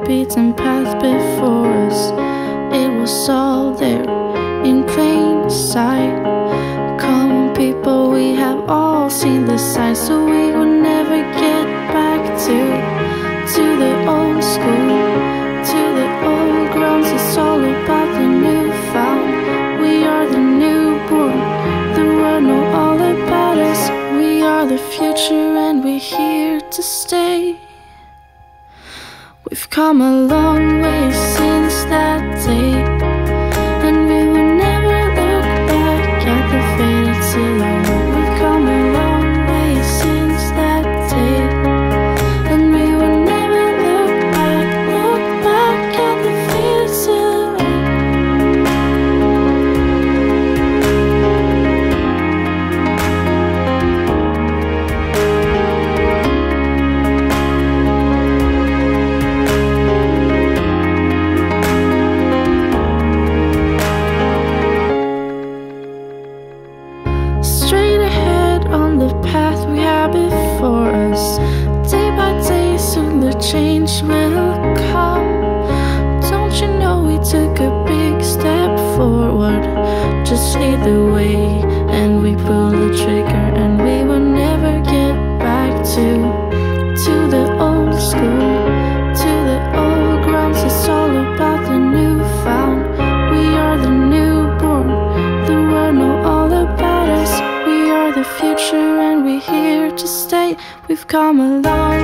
beaten path before us. It was all there in plain sight. Come on people, we have all seen the signs, so we will never get back to the old school, to the old grounds. It's all about the newfound. We are the newborn, the world know all about us. We are the future and we're here to stay. We've come a long way since that day, and we will never look back at the faded silhouette. We've come a long way since that day, and we will never look back at the faded silhouette. Straight ahead on the path we have before us. Day by day soon the change will come. Don't you know we took a big step forward? Just lead the way and we pull the trigger, and we will never get back to the old school, to the old grounds. It's all about the newfound. We are the newborn, the world know all about us. We are the future and we're here to stay. We've come a long